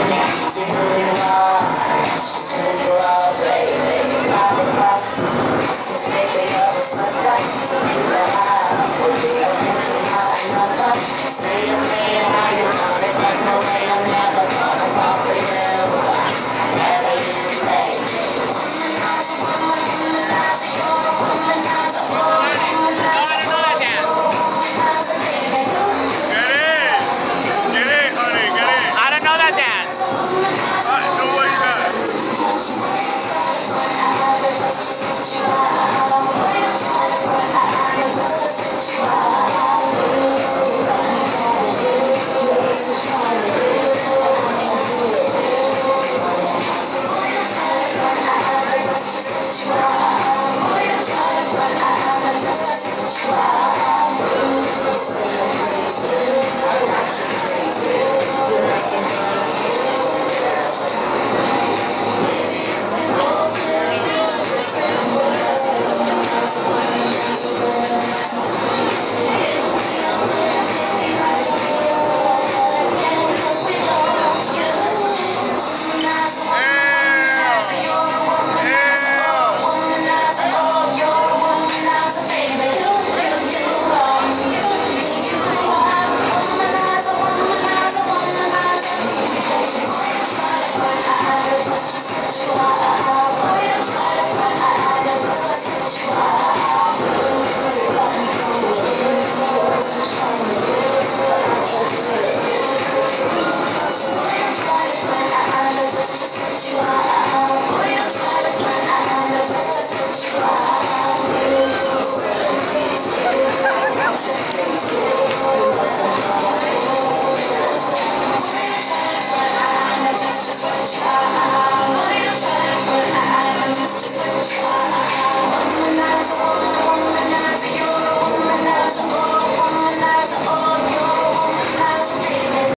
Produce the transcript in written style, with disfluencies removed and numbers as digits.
It's who you are, it's just who you are, baby. Pop, Christmas baby, you're a sucker. To make the high, will be a winter, not another. Stay a man, how you coming back? No way, I'm never gonna fall for you. Never you, baby. Womanizer, womanizer, you're a womanizer, you're a womanizer, womanizer, baby. Get it, honey, get it. I don't know that dance. No way, Just what you are.